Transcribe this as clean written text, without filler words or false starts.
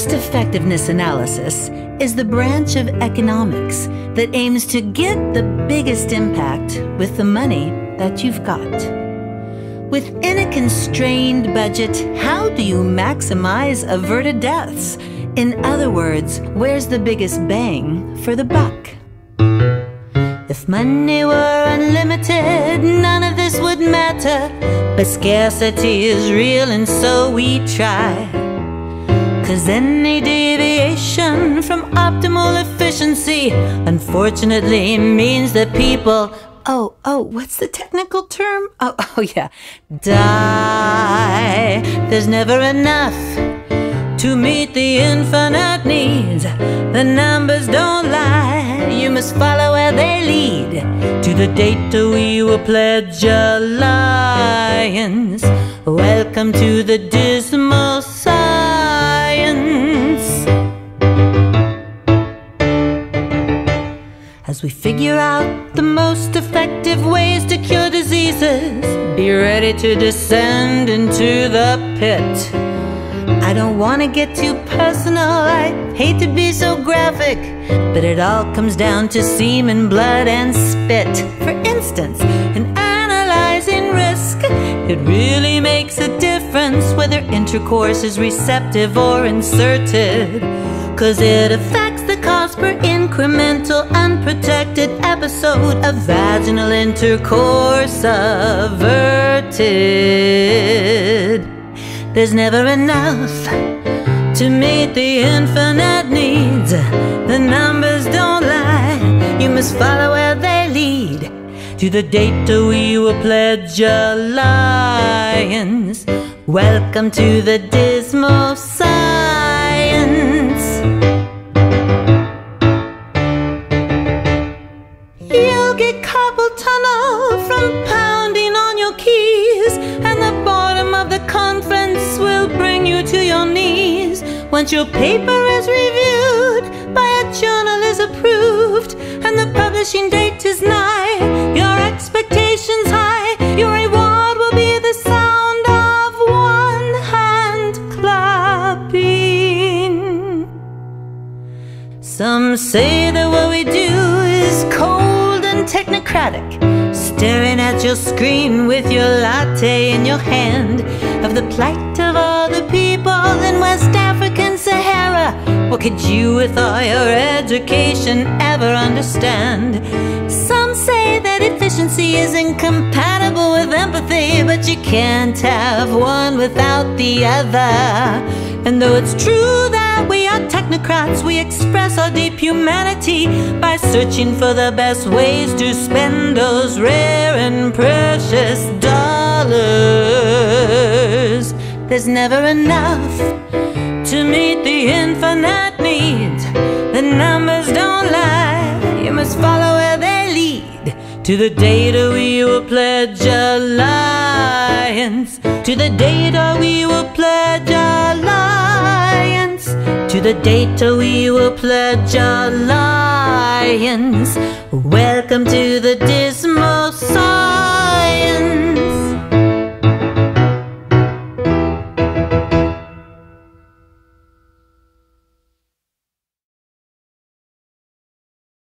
Cost-effectiveness analysis is the branch of economics that aims to get the biggest impact with the money that you've got. Within a constrained budget, how do you maximize averted deaths? In other words, where's the biggest bang for the buck? If money were unlimited, none of this would matter. But scarcity is real, and so we try. 'Cause any deviation from optimal efficiency unfortunately means that people, what's the technical term? Yeah, die. There's never enough to meet the infinite needs. The numbers don't lie, you must follow where they lead. To the data we will pledge alliance. Welcome to the Dismal Science. As we figure out the most effective ways to cure diseases, be ready to descend into the pit. I don't want to get too personal, I hate to be so graphic, but it all comes down to semen, blood, and spit. For instance, in analyzing risk, it really makes a difference whether intercourse is receptive or inserted. 'Cause it affects the cost per incremental unprotected episode of vaginal intercourse averted. There's never enough to meet the infinite needs. The numbers don't lie, you must follow where they lead. To the data we will pledge alliance. Welcome to the Dismal Science. You'll get carpal tunnel from pounding on your keys, and the boredom of the conference will bring you to your knees. Once your paper is reviewed by a journal is approved, and the publishing date is nigh, your expectations high, your reward will be the sound of one hand clapping. Some say that what we do is cold and technocratic, staring at your screen with your latte in your hand. Of the plight of all the people in West African Sahara, what could you with all your education ever understand? Some say that efficiency is incompatible with empathy, but you can't have one without the other. And though it's true that we are technocrats, we express our deep humanity by searching for the best ways to spend those rare and precious dollars. There's never enough to meet the infinite needs. The numbers don't lie, you must follow where they lead. To the data we will pledge alliance. To the data we will pledge alliance. To the data we will pledge alliance. Welcome to the